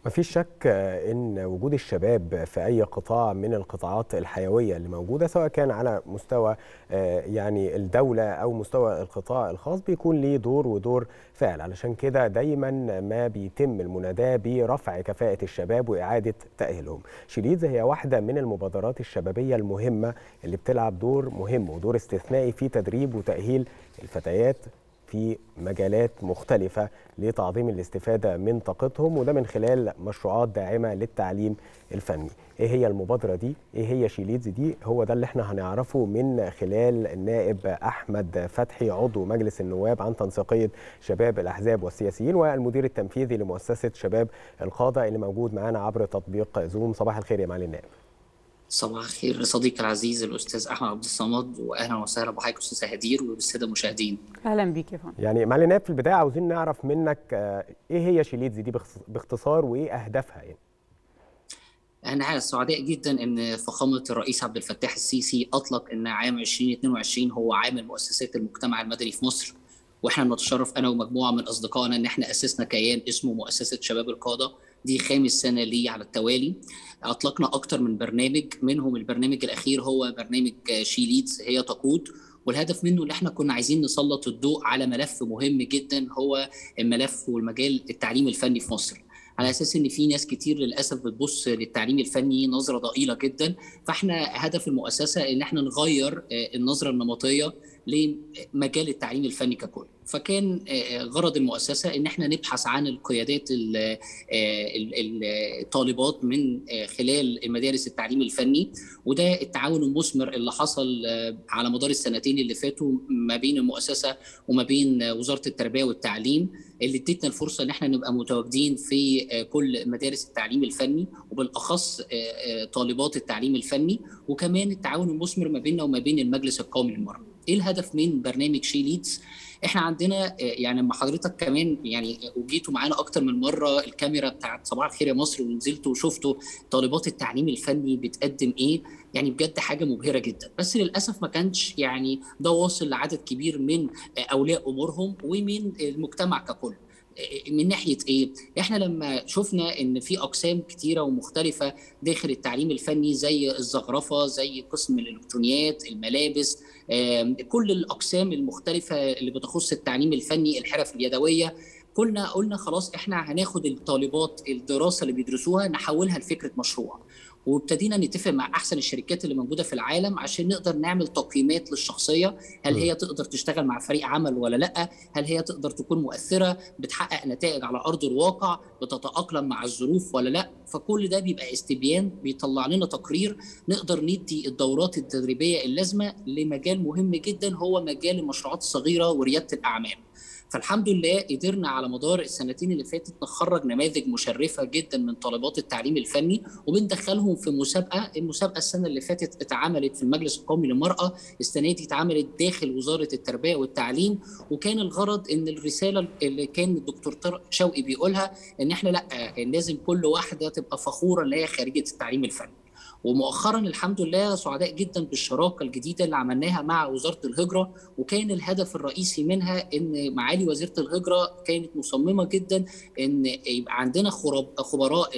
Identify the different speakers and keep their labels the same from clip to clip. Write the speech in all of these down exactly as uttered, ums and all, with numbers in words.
Speaker 1: مفيش شك ان وجود الشباب في اي قطاع من القطاعات الحيويه اللي موجوده، سواء كان على مستوى يعني الدوله او مستوى القطاع الخاص، بيكون ليه دور ودور فاعل. علشان كده دايما ما بيتم المناداه برفع كفاءه الشباب واعاده تاهيلهم. شيليدز هي واحده من المبادرات الشبابيه المهمه اللي بتلعب دور مهم ودور استثنائي في تدريب وتاهيل الفتيات في مجالات مختلفة لتعظيم الاستفادة من طاقتهم، وده من خلال مشروعات داعمة للتعليم الفني. ايه هي المبادرة دي؟ ايه هي شيليدز دي؟ هو ده اللي احنا هنعرفه من خلال النائب أحمد فتحي عضو مجلس النواب عن تنسيقية شباب الأحزاب والسياسيين والمدير التنفيذي لمؤسسة شباب القادة اللي موجود معانا عبر تطبيق زوم. صباح الخير يا معالي النائب.
Speaker 2: صباح الخير صديقي العزيز الاستاذ احمد عبد الصمد، واهلا وسهلا بحضرتك استاذ هدير وبالساده المشاهدين.
Speaker 3: اهلا بيك يا فندم.
Speaker 1: يعني معالي النائب، في البدايه عاوزين نعرف منك ايه هي شيليدز دي باختصار وايه اهدافها يعني؟
Speaker 2: احنا سعداء جدا ان فخامه الرئيس عبد الفتاح السيسي اطلق ان عام ألفين واثنين وعشرين هو عام مؤسسات المجتمع المدني في مصر، واحنا بنتشرف انا ومجموعه من اصدقائنا ان احنا اسسنا كيان اسمه مؤسسه شباب القاده. دي خامس سنه ليه على التوالي. اطلقنا اكتر من برنامج، منهم البرنامج الاخير هو برنامج شيليدز هي تقود، والهدف منه اللي احنا كنا عايزين نسلط الضوء على ملف مهم جدا، هو الملف والمجال التعليم الفني في مصر، على اساس ان في ناس كتير للاسف بتبص للتعليم الفني نظره ضئيله جدا. فاحنا هدف المؤسسه ان احنا نغير النظره النمطيه لمجال التعليم الفني ككل. فكان غرض المؤسسه ان احنا نبحث عن القيادات الطالبات من خلال مدارس التعليم الفني، وده التعاون المثمر اللي حصل على مدار السنتين اللي فاتوا ما بين المؤسسه وما بين وزاره التربيه والتعليم، اللي ادتنا الفرصه ان احنا نبقى متواجدين في كل مدارس التعليم الفني وبالاخص طالبات التعليم الفني، وكمان التعاون المثمر ما بيننا وما بين المجلس القومي للمرأة. ايه الهدف من برنامج شيليدز؟ احنا عندنا يعني لما حضرتك كمان يعني وجيتوا معانا اكتر من مره الكاميرا بتاعت صباح الخير يا مصر ونزلتوا وشفتوا طالبات التعليم الفني بتقدم ايه، يعني بجد حاجه مبهره جدا. بس للاسف ما كانش يعني ده واصل لعدد كبير من اولياء امورهم ومن المجتمع ككل. من ناحيه ايه؟ احنا لما شفنا ان في اقسام كتيره ومختلفه داخل التعليم الفني، زي الزخرفه، زي قسم الالكترونيات، الملابس، كل الاقسام المختلفه اللي بتخص التعليم الفني، الحرف اليدويه، كنا قلنا خلاص احنا هناخد الطالبات الدراسه اللي بيدرسوها نحولها لفكره مشروع، وابتدينا نتفق مع احسن الشركات اللي موجوده في العالم عشان نقدر نعمل تقييمات للشخصيه، هل هي تقدر تشتغل مع فريق عمل ولا لا، هل هي تقدر تكون مؤثره، بتحقق نتائج على ارض الواقع، بتتاقلم مع الظروف ولا لا. فكل ده بيبقى استبيان بيطلع لنا تقرير نقدر ندي الدورات التدريبيه اللازمه لمجال مهم جدا، هو مجال المشروعات الصغيره ورياده الاعمال. فالحمد لله قدرنا على مدار السنتين اللي فاتت نخرج نماذج مشرفه جدا من طالبات التعليم الفني، وبندخلهم في مسابقه. المسابقه السنه اللي فاتت اتعملت في المجلس القومي للمراه، السنه دي اتعملت داخل وزاره التربيه والتعليم، وكان الغرض ان الرساله اللي كان الدكتور طارق شوقي بيقولها ان احنا لا، لازم كل واحده تبقى فخوره ان هي خريجه التعليم الفني. ومؤخرا الحمد لله سعداء جدا بالشراكه الجديده اللي عملناها مع وزاره الهجره، وكان الهدف الرئيسي منها ان معالي وزيره الهجره كانت مصممه جدا ان يبقى عندنا خبراء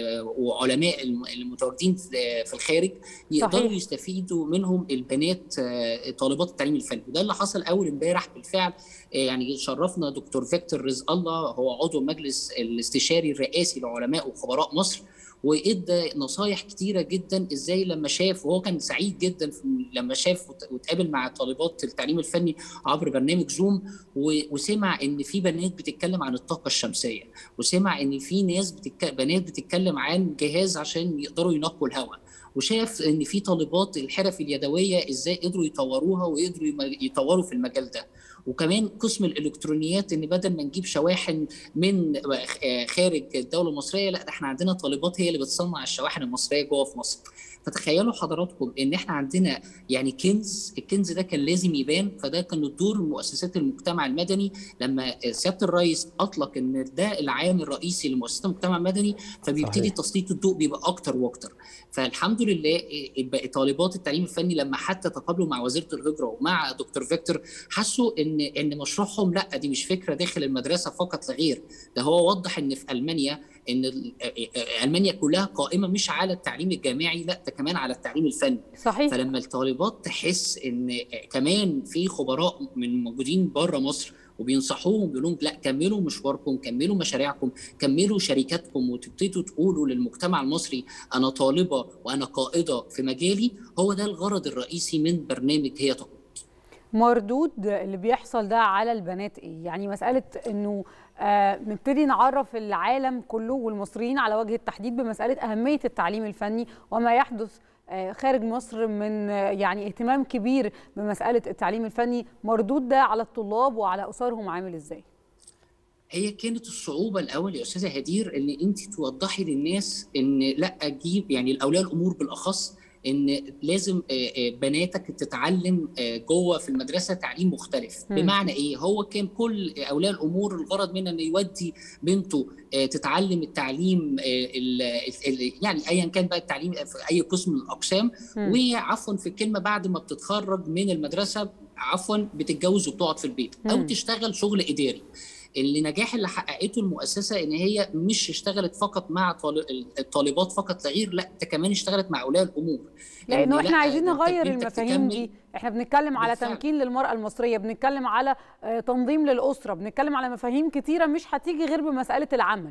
Speaker 2: وعلماء المتواجدين في الخارج يقدروا صحيح. يستفيدوا منهم البنات طالبات التعليم الفني، وده اللي حصل اول امبارح بالفعل. يعني شرفنا دكتور فيكتور رزق الله، هو عضو المجلس الاستشاري الرئاسي لعلماء وخبراء مصر، وادى نصايح كتيره جدا ازاي لما شاف، وهو كان سعيد جدا لما شاف وتقابل مع طالبات التعليم الفني عبر برنامج زوم، وسمع ان في بنات بتتكلم عن الطاقه الشمسيه، وسمع ان في ناس بتك... بنات بتتكلم عن جهاز عشان يقدروا ينقوا الهواء، وشاف ان في طالبات الحرف اليدويه ازاي قدروا يطوروها ويقدروا يطوروا في المجال ده. وكمان قسم الالكترونيات ان بدل ما نجيب شواحن من خارج الدوله المصريه، لا ده احنا عندنا طالبات هي اللي بتصنع الشواحن المصريه جوه في مصر. فتخيلوا حضراتكم ان احنا عندنا يعني كنز، الكنز ده كان لازم يبان. فده كان دور مؤسسات المجتمع المدني لما سياده الرئيس اطلق ان ده العام الرئيسي لمؤسسات المجتمع المدني، فبيبتدي تسليط الضوء بيبقى اكتر واكتر. فالحمد لله طالبات التعليم الفني لما حتى تقابلوا مع وزيره الهجره ومع دكتور فيكتور حسوا ان ان مشروعهم لا دي مش فكره داخل المدرسه فقط لا غير، ده هو وضح ان في المانيا ان المانيا كلها قائمه مش على التعليم الجامعي، لا ده كمان على التعليم الفني.
Speaker 3: صحيح.
Speaker 2: فلما الطالبات تحس ان كمان في خبراء من موجودين بره مصر وبينصحوهم بيقولوا لهم لا كملوا مشواركم، كملوا مشاريعكم، كملوا شركاتكم، وتبتدوا تقولوا للمجتمع المصري انا طالبه وانا قائده في مجالي، هو ده الغرض الرئيسي من برنامج هي تقود.
Speaker 3: مردود اللي بيحصل ده على البنات ايه؟ يعني مساله انه آه نبتدي نعرف العالم كله والمصريين على وجه التحديد بمساله اهميه التعليم الفني وما يحدث آه خارج مصر من آه يعني اهتمام كبير بمساله التعليم الفني، مردود ده على الطلاب وعلى اسرهم عامل ازاي؟
Speaker 2: هي كانت الصعوبه الاول يا استاذه هدير ان انت توضحي للناس ان لا اجيب يعني الاولياء الامور بالاخص ان لازم بناتك تتعلم جوه في المدرسه تعليم مختلف. م. بمعنى ايه؟ هو كان كل اولياء الامور الغرض منه انه يودي بنته تتعلم التعليم يعني ايا كان بقى التعليم في اي قسم من الاقسام، وعفوا في الكلمه بعد ما بتتخرج من المدرسه عفوا بتتجوز وبتقعد في البيت او م. تشتغل شغل اداري. اللي نجاح اللي حققته المؤسسه ان هي مش اشتغلت فقط مع الطالبات فقط لا غير، لا ده كمان اشتغلت مع اولياء الامور.
Speaker 3: لانه يعني احنا عايزين نغير المفاهيم دي، احنا بنتكلم على بالفعل. تمكين للمراه المصريه، بنتكلم على تنظيم للاسره، بنتكلم على مفاهيم كتيره مش هتيجي غير بمساله العمل.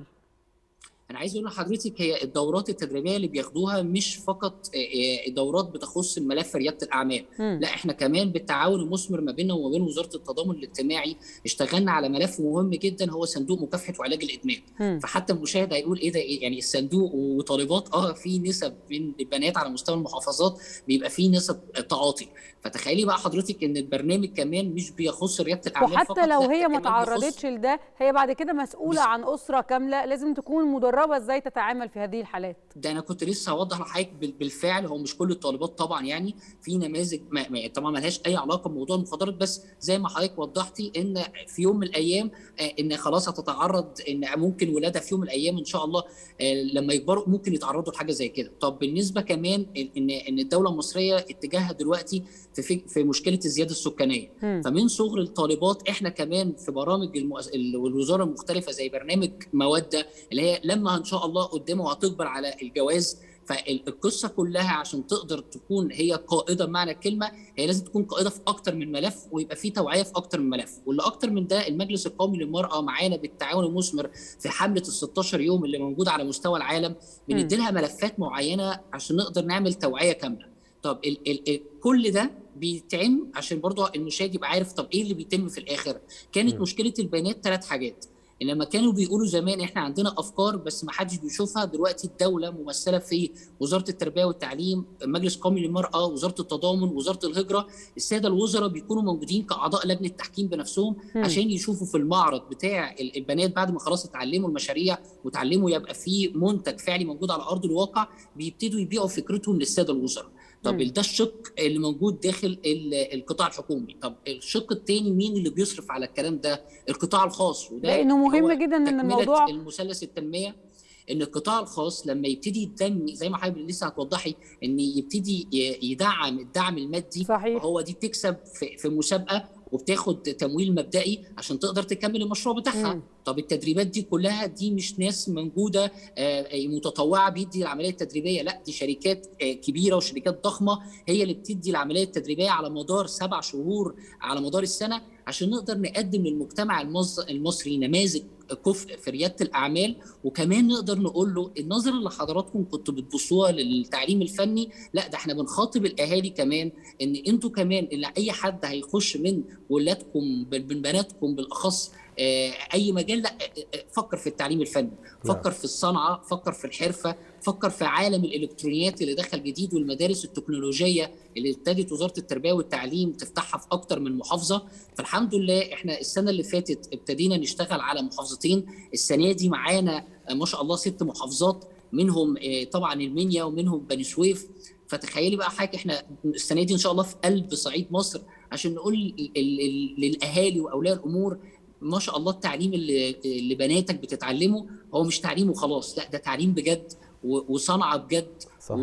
Speaker 2: أنا عايز أقول لحضرتك هي الدورات التدريبية اللي بياخدوها مش فقط دورات بتخص ملف ريادة الأعمال، م. لا إحنا كمان بالتعاون المثمر ما بيننا وما بين وزارة التضامن الاجتماعي اشتغلنا على ملف مهم جدا هو صندوق مكافحة وعلاج الإدمان. م. فحتى المشاهد هيقول إيه ده إيه يعني الصندوق وطالبات أه في نسب بين البنات على مستوى المحافظات بيبقى في نسب تعاطي، فتخيلي بقى حضرتك إن البرنامج كمان مش بيخص ريادة الأعمال
Speaker 3: وحتى
Speaker 2: فقط،
Speaker 3: لو هي ما تعرضتش لده هي بعد كده مسؤولة عن أسرة كاملة لازم تكون مدربة ازاي تتعامل في هذه الحالات.
Speaker 2: ده انا كنت لسه هوضح لحضرتك بالفعل هو مش كل الطالبات طبعا، يعني في نماذج ما ما طبعا ما لهاش اي علاقه بموضوع المخدرات، بس زي ما حضرتك وضحتي ان في يوم من الايام ان خلاص هتتعرض ان ممكن ولادها في يوم من الايام ان شاء الله لما يكبروا ممكن يتعرضوا لحاجه زي كده. طب بالنسبه كمان ان ان الدوله المصريه اتجاهها دلوقتي في في مشكله الزياده السكانيه، م. فمن صغر الطالبات احنا كمان في برامج المؤس... الوزاره المختلفه زي برنامج موده اللي هي لما ان شاء الله قدامه وهتقبل على الجواز، فالقصه كلها عشان تقدر تكون هي قائده بمعنى الكلمه هي لازم تكون قائده في اكتر من ملف ويبقى في توعيه في اكتر من ملف. واللي اكتر من ده المجلس القومي للمراه معانا بالتعاون المثمر في حمله ال ستاشر يوم اللي موجوده على مستوى العالم بندي لها ملفات معينه عشان نقدر نعمل توعيه كامله. طب ال ال ال كل ده بيتعمل عشان برضه المشاهد يبقى عارف طب ايه اللي بيتم في الاخر. كانت م. مشكله البنات ثلاث حاجات. لما كانوا بيقولوا زمان احنا عندنا افكار بس ما حدش بيشوفها، دلوقتي الدوله ممثله في وزاره التربيه والتعليم، مجلس قومي للمراه، وزاره التضامن، وزاره الهجره، الساده الوزراء بيكونوا موجودين كاعضاء لجنه تحكيم بنفسهم م. عشان يشوفوا في المعرض بتاع البنات بعد ما خلاص اتعلموا المشاريع وتعلموا يبقى في منتج فعلي موجود على ارض الواقع بيبتدوا يبيعوا فكرتهم للساده الوزراء. طب ده الشق اللي موجود داخل القطاع الحكومي. طب الشق الثاني مين اللي بيصرف على الكلام ده؟ القطاع الخاص. وده
Speaker 3: لانه مهم جدا ان الموضوع
Speaker 2: المثلث التنميه ان القطاع الخاص لما يبتدي يدعم زي ما حضرتك لسه هتوضحي ان يبتدي يدعم الدعم المادي.
Speaker 3: صحيح.
Speaker 2: هو دي بتكسب في, في مسابقه وبتاخد تمويل مبدئي عشان تقدر تكمل المشروع بتاعها. م. طب التدريبات دي كلها دي مش ناس موجوده متطوعه بيدي العمليه التدريبيه، لا دي شركات كبيره وشركات ضخمه هي اللي بتدي العمليه التدريبيه على مدار سبع شهور على مدار السنه عشان نقدر نقدم للمجتمع المصري نماذج كفء في رياده الاعمال. وكمان نقدر نقول له النظره اللي حضراتكم كنتوا بتبصوها للتعليم الفني لا ده احنا بنخاطب الاهالي كمان ان انتوا كمان اللي اي حد هيخش من ولادكم من بناتكم بالاخص اي مجال لا فكر في التعليم الفني، فكر في الصنعه، فكر في الحرفه، فكر في عالم الالكترونيات اللي دخل جديد والمدارس التكنولوجيه اللي ابتدت وزاره التربيه والتعليم تفتحها في اكتر من محافظه. فالحمد لله احنا السنه اللي فاتت ابتدينا نشتغل على محافظتين، السنه دي معانا ما شاء الله ست محافظات منهم طبعا المنيا ومنهم بني سويف. فتخيلي بقى حضرتك احنا السنه دي ان شاء الله في قلب صعيد مصر عشان نقول للاهالي واولياء الامور ما شاء الله التعليم اللي, اللي بناتك بتتعلمه هو مش تعليم وخلاص، لا ده تعليم بجد وصنعه بجد. صحيح.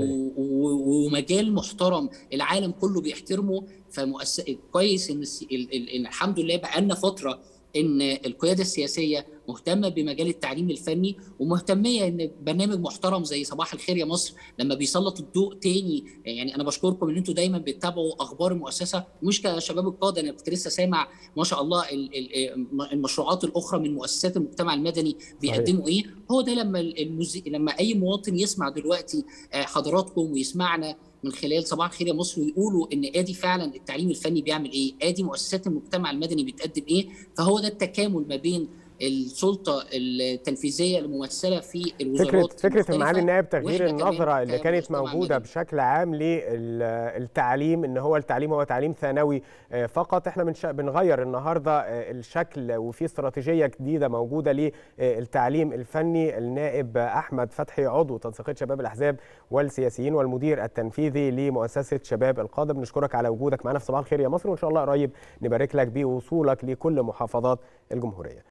Speaker 2: ومجال محترم العالم كله بيحترمه. فمؤسس كويس ان الحمد لله بقى لنا فتره ان القياده السياسيه مهتمه بمجال التعليم الفني، ومهتميه ان برنامج محترم زي صباح الخير يا مصر لما بيسلط الضوء تاني. يعني انا بشكركم ان انتم دايما بتتابعوا اخبار المؤسسه، مش كشباب القاده. انا كنت لسه سامع ما شاء الله المشروعات الاخرى من مؤسسات المجتمع المدني بيقدموا ايه. هو ده لما المز... لما اي مواطن يسمع دلوقتي حضراتكم ويسمعنا من خلال صباح الخير يا مصر ويقولوا ان ادي فعلا التعليم الفني بيعمل ايه، ادي مؤسسات المجتمع المدني بتقدم ايه، فهو ده التكامل ما بين السلطه التنفيذيه الممثله في الوزارات.
Speaker 1: فكره فكره معالي النائب تغيير النظره اللي كانت موجوده مدني. بشكل عام للتعليم، ان هو التعليم هو تعليم ثانوي فقط. احنا بنش... بنغير النهارده الشكل، وفي استراتيجيه جديده موجوده للتعليم الفني. النائب احمد فتحي عضو تنسيقيه شباب الاحزاب والسياسيين والمدير التنفيذي لمؤسسه شباب القاده، بنشكرك على وجودك معنا في صباح الخير يا مصر، وان شاء الله قريب نبارك لك بوصولك لكل محافظات الجمهوريه.